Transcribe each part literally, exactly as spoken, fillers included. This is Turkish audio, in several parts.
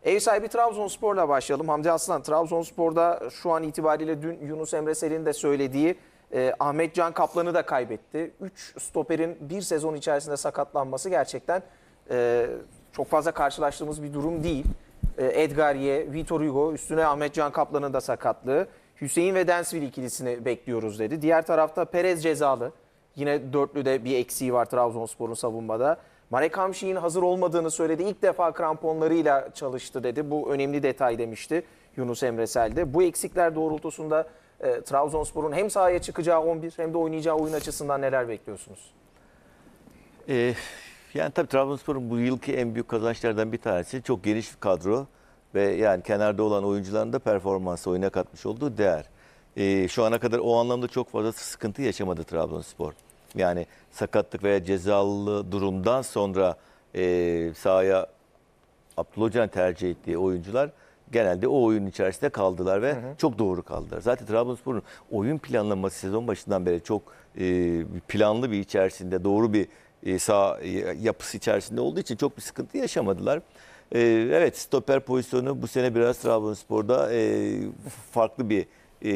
Ev sahibi Trabzonspor'la başlayalım. Hamdi Aslan, Trabzonspor'da şu an itibariyle dün Yunus Emre Sel'in de söylediği e, Ahmet Can Kaplan'ı da kaybetti. üç stoperin bir sezon içerisinde sakatlanması gerçekten e, çok fazla karşılaştığımız bir durum değil. E, Edgarie, Vitor Hugo, üstüne Ahmet Can Kaplan'ın da sakatlığı. Hüseyin ve Densville ikilisini bekliyoruz dedi. Diğer tarafta Perez cezalı. Yine dörtlüde bir eksiği var Trabzonspor'un savunmada. Marek Hamşik'in hazır olmadığını söyledi. İlk defa kramponlarıyla çalıştı dedi. Bu önemli detay demişti Yunus Emre Sel'de. Bu eksikler doğrultusunda e, Trabzonspor'un hem sahaya çıkacağı on bir hem de oynayacağı oyun açısından neler bekliyorsunuz? Ee, yani tabii Trabzonspor'un bu yılki en büyük kazançlardan bir tanesi çok geniş bir kadro ve yani kenarda olan oyuncuların da performansı oyuna katmış olduğu değer. Ee, şu ana kadar o anlamda çok fazla sıkıntı yaşamadı Trabzonspor. Yani sakatlık veya cezalı durumdan sonra e, sahaya Abdullah Hoca'nın tercih ettiği oyuncular genelde o oyun içerisinde kaldılar ve hı hı. çok doğru kaldılar. Zaten Trabzonspor'un oyun planlaması sezon başından beri çok e, planlı bir içerisinde, doğru bir e, saha e, yapısı içerisinde olduğu için çok bir sıkıntı yaşamadılar. E, evet, stoper pozisyonu bu sene biraz Trabzonspor'da e, farklı bir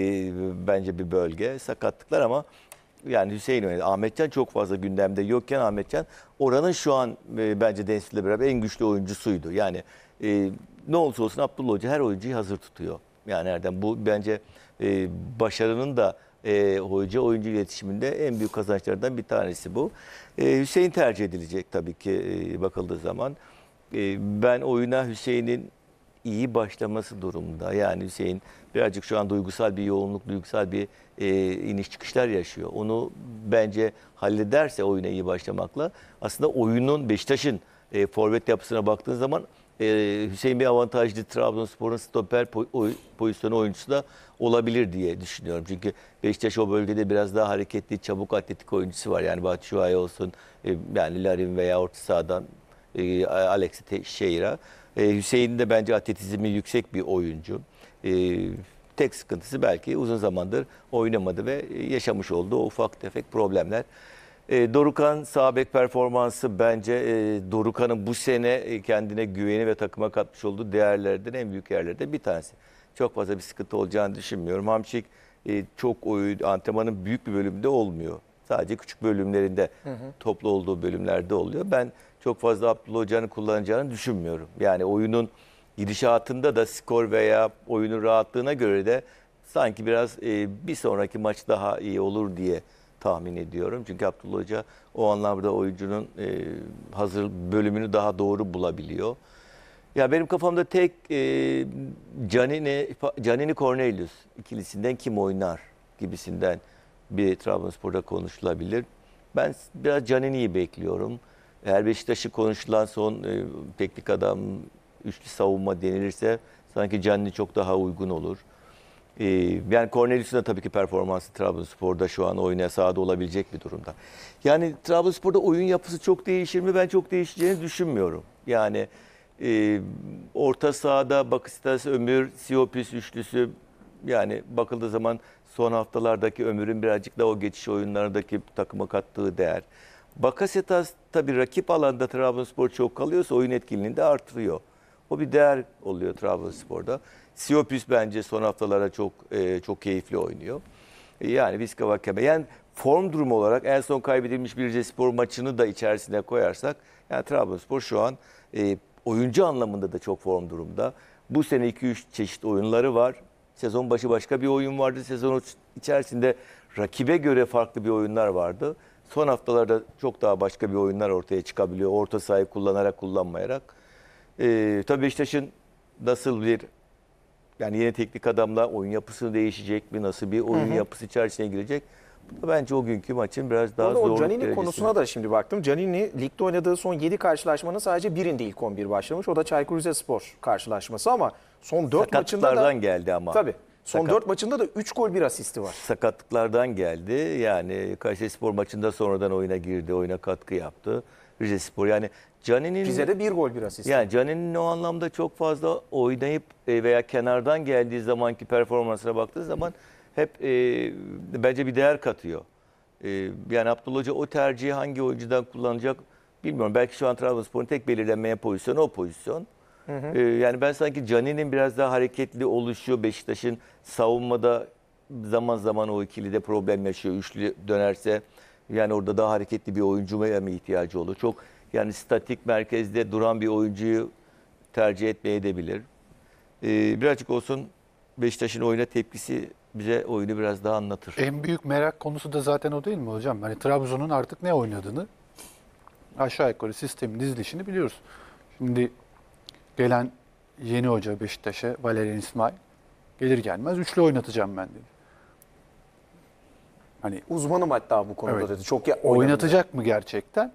e, bence bir bölge. Sakatlıklar ama yani Hüseyin oynadı. Ahmetcan çok fazla gündemde yokken Ahmetcan oranın şu an e, bence Densville'le beraber en güçlü oyuncusuydu. Yani e, ne olursa olsun Abdullah Hoca her oyuncuyu hazır tutuyor. Yani nereden bu bence e, başarının da e, hoca oyuncu iletişiminde en büyük kazançlardan bir tanesi bu. E, Hüseyin tercih edilecek tabii ki e, bakıldığı zaman. E, ben oyuna Hüseyin'in iyi başlaması durumunda. Yani Hüseyin birazcık şu an duygusal bir yoğunluk, duygusal bir e, iniş çıkışlar yaşıyor. Onu bence hallederse oyuna iyi başlamakla aslında oyunun Beşiktaş'ın e, forvet yapısına baktığın zaman e, Hüseyin bir avantajlı Trabzonspor'un stoper po oy pozisyonu oyuncusu da olabilir diye düşünüyorum. Çünkü Beşiktaş o bölgede biraz daha hareketli, çabuk atletik oyuncusu var. Yani Batshuayi olsun, e, yani Larin veya orta sahadan e, Alex Teixeira. Ee, Hüseyin de bence atletizmi yüksek bir oyuncu. Ee, tek sıkıntısı belki uzun zamandır oynamadı ve yaşamış olduğu o ufak tefek problemler. Ee, Dorukhan sağ bek performansı bence e, Dorukhan'ın bu sene kendine güveni ve takıma katmış olduğu değerlerden en büyük yerlerden bir tanesi. Çok fazla bir sıkıntı olacağını düşünmüyorum. Hamşik e, çok oyun, antrenmanın büyük bir bölümünde olmuyor. Sadece küçük bölümlerinde, hı hı. toplu olduğu bölümlerde oluyor. Ben çok fazla Abdullah Hoca'nın kullanacağını düşünmüyorum. Yani oyunun gidişatında da skor veya oyunun rahatlığına göre de sanki biraz e, bir sonraki maç daha iyi olur diye tahmin ediyorum. Çünkü Abdullah Hoca o anlamda oyuncunun e, hazır bölümünü daha doğru bulabiliyor. Ya benim kafamda tek e, Canini, Canini Cornelius ikilisinden kim oynar gibisinden bir Trabzonspor'da konuşulabilir. Ben biraz Canini'yi bekliyorum. Eğer Beşiktaş'ı konuşulan son e, teknik adam üçlü savunma denilirse sanki Canini çok daha uygun olur. E, yani Cornelius'un da tabii ki performansı Trabzonspor'da şu an oynaya sahada olabilecek bir durumda. Yani Trabzonspor'da oyun yapısı çok değişir mi? Ben çok değişeceğini düşünmüyorum. Yani e, orta sahada Bakıstas, Ömür, Siopis üçlüsü yani bakıldığı zaman son haftalardaki Ömür'ün birazcık da o geçiş oyunlarındaki takıma kattığı değer. Bakasetas tabii rakip alanda Trabzonspor çok kalıyorsa oyun etkinliğini de artırıyor. O bir değer oluyor Trabzonspor'da. Siopis bence son haftalara çok e, çok keyifli oynuyor. E, yani Viska Vakeme. Yani form durumu olarak en son kaybedilmiş bir Rizespor maçını da içerisine koyarsak yani Trabzonspor şu an e, oyuncu anlamında da çok form durumda. Bu sene iki üç çeşit oyunları var. Sezon başı başka bir oyun vardı. Sezon içerisinde rakibe göre farklı bir oyunlar vardı. Son haftalarda çok daha başka bir oyunlar ortaya çıkabiliyor. Orta sahayı kullanarak, kullanmayarak. Ee, tabii Beşiktaş'ın nasıl bir, yani yeni teknik adamla oyun yapısı değişecek mi? Nasıl bir oyun hı hı. yapısı içerisine girecek? Bu da bence o günkü maçın biraz daha zorluk derecesi. O Canini derecesi. konusuna da şimdi baktım. Canini ligde oynadığı son yedi karşılaşmanın sadece birinde ilk on bir başlamış. O da Çaykur Rizespor karşılaşması ama son dört maçında da... geldi ama. Tabii. Son Sakat... dört maçında da üç gol bir asisti var. Sakatlıklardan geldi. Yani Kayserispor maçında sonradan oyuna girdi. Oyuna katkı yaptı. Rizespor yani Canini'nin... Rize'de bir gol bir asist. Yani Canini'nin o anlamda çok fazla oynayıp veya kenardan geldiği zamanki performansına baktığı zaman hep e, bence bir değer katıyor. E, yani Abdullah Hoca o tercihi hangi oyuncudan kullanacak bilmiyorum. Belki şu an Trabzonspor'un tek belirlenmeye pozisyonu o pozisyon. Ee, yani ben sanki Canin'in biraz daha hareketli oluşuyor. Beşiktaş'ın savunmada zaman zaman o ikilide problem yaşıyor. Üçlü dönerse yani orada daha hareketli bir oyuncuya mı ihtiyacı olur? Çok yani statik merkezde duran bir oyuncuyu tercih etmeyebilir. Ee, birazcık olsun Beşiktaş'ın oyuna tepkisi bize oyunu biraz daha anlatır. En büyük merak konusu da zaten o değil mi hocam? Hani Trabzon'un artık ne oynadığını aşağı yukarı sistemin dizilişini biliyoruz. Şimdi gelen yeni hoca Beşiktaş'a Valerian İsmail gelir gelmez üçlü oynatacağım ben dedi. Hani Uzmanım hatta bu konuda Evet. dedi. Çok ya, oynatacak mı gerçekten?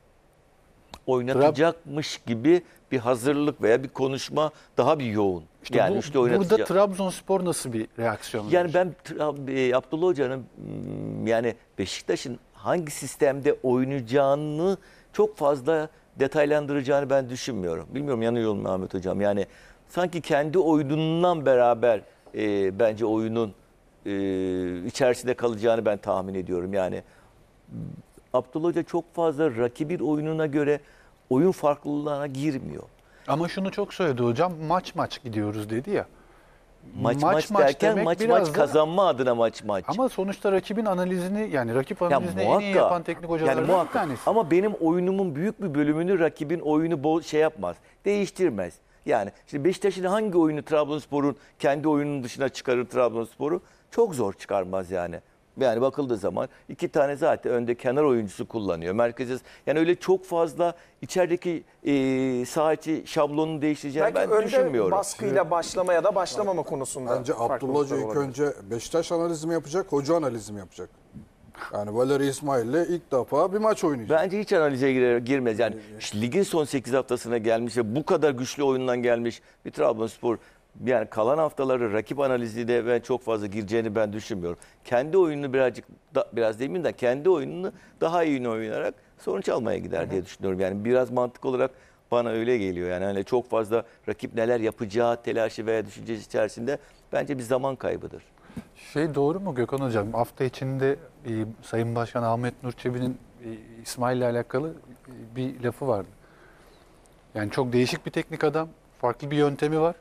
Oynatacakmış gibi bir hazırlık veya bir konuşma daha bir yoğun. İşte yani bu, üçlü oynatacak. burada Trabzonspor nasıl bir reaksiyon Yani verir? ben e, Abdullah Hoca'nın m, yani Beşiktaş'ın hangi sistemde oynayacağını çok fazla detaylandıracağını ben düşünmüyorum. Bilmiyorum, yanıyor mu Ahmet Hocam? Yani sanki kendi oyunundan beraber e, bence oyunun e, içerisinde kalacağını ben tahmin ediyorum. Yani Abdullah Hoca çok fazla rakibin oyununa göre oyun farklılığına girmiyor. Ama şunu çok söyledi hocam, maç maç gidiyoruz dedi ya. Maç maç, derken demek maç biraz maç da- kazanma adına maç maç. Ama sonuçta rakibin analizini yani rakip Ya analizini en iyi muhakkak. yapan teknik hocalardan Yani bir muhakkak. tanesi. Ama benim oyunumun büyük bir bölümünü rakibin oyunu bol şey yapmaz. Değiştirmez. Yani şimdi Beşiktaş'ın hangi oyunu Trabzonspor'un kendi oyunun dışına çıkarır Trabzonspor'u? Çok zor çıkarmaz yani. Yani bakıldığı zaman iki tane zaten önde kenar oyuncusu kullanıyor. Merkezi yani öyle çok fazla içerideki e, saha içi şablonunu değiştireceğini Belki ben önde düşünmüyorum. baskıyla başlama ya da başlamama konusunda. Bence Abdullah Hoca farklılıklar ilk olabilir. önce Beşiktaş analizi mi yapacak, hoca analizi mi yapacak? Yani Valeri İsmail'le ilk defa bir maç oynayacak. Bence hiç analize girer, girmez. Yani işte ligin son sekiz haftasına gelmiş ve bu kadar güçlü oyundan gelmiş bir Trabzonspor, yani kalan haftaları rakip analiziyle ben çok fazla gireceğini ben düşünmüyorum. Kendi oyununu birazcık da, biraz demeyeyim de kendi oyununu daha iyi oynayarak sonuç almaya gider diye düşünüyorum. Yani biraz mantık olarak bana öyle geliyor. Yani hani çok fazla rakip neler yapacağı telaşı veya düşüncesi içerisinde bence bir zaman kaybıdır. Şey doğru mu Gökhan Hocam? Hafta içinde e, Sayın Başkan Ahmet Nur Çebi'nin e, İsmail'le alakalı e, bir lafı vardı. Yani çok değişik bir teknik adam. Farklı bir yöntemi var.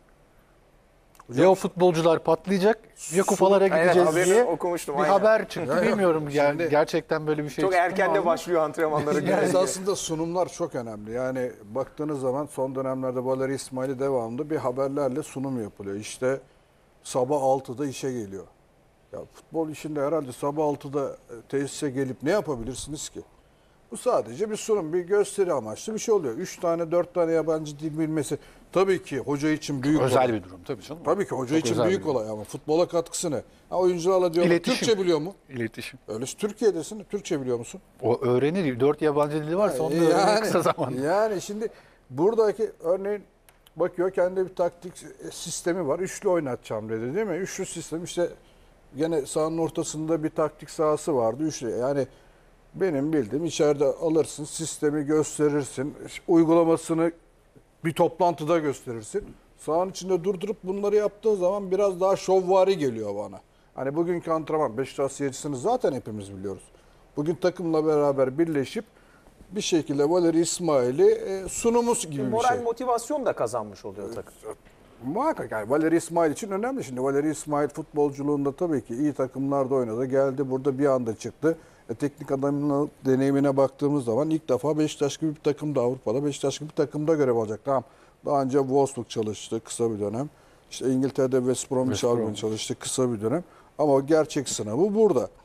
Ya o futbolcular patlayacak ya kupalara Evet, gideceğiz haberini diye okumuştum, bir aynen. haber çıktı. Ya, Bilmiyorum yani şimdi- gerçekten böyle bir şey Çok çıktı mı erken de ama- başlıyor antrenmanları. Yani görünce. esasında sunumlar çok önemli. Yani baktığınız zaman son dönemlerde Valeri İsmail'i devamlı bir haberlerle sunum yapılıyor. İşte sabah altıda işe geliyor. Ya futbol işinde herhalde sabah altıda tesise gelip ne yapabilirsiniz ki? Bu sadece bir sunum, bir gösteri amaçlı bir şey oluyor. Üç tane, dört tane yabancı dil bilmesi tabii ki hoca için büyük Özel olay. bir durum tabii canım. Tabii ki hoca Çok için özel büyük bir durum. olay ama futbola katkısı ne? Ha, oyuncularla diyorlar İletişim. Türkçe biliyor mu? İletişim. Öyle Türkiye'desin, Türkçe biliyor musun? O öğrenir. Dört yabancı dili varsa onu da öğrenir yani, kısa zamanda. yani şimdi buradaki örneğin bakıyor kendi bir taktik sistemi var. Üçlü oynatacağım dedi değil mi? Üçlü sistem işte gene sahanın ortasında bir taktik sahası vardı. Üçlü yani benim bildiğim içeride alırsın, sistemi gösterirsin, uygulamasını bir toplantıda gösterirsin. Sahanın içinde durdurup bunları yaptığın zaman biraz daha şovvari geliyor bana. Hani bugünkü antrenman Beşiktaş seyircisini zaten hepimiz biliyoruz. Bugün takımla beraber birleşip bir şekilde Valeri İsmail'i e, sunumuz gibi bir Moral şey. motivasyon da kazanmış oluyor takım. Muhakkak yani Valeri İsmail için önemli. Şimdi Valeri İsmail futbolculuğunda tabii ki iyi takımlarda oynadı. Geldi burada bir anda çıktı. E, teknik adamın deneyimine baktığımız zaman ilk defa Beşiktaş gibi bir takımda Avrupa'da Beşiktaş gibi bir takımda görev alacak. Tamam. Daha önce Wolfsburg çalıştı kısa bir dönem. İşte İngiltere'de West Bromwich Albion çalıştı kısa bir dönem. Ama o gerçek sınavı burada.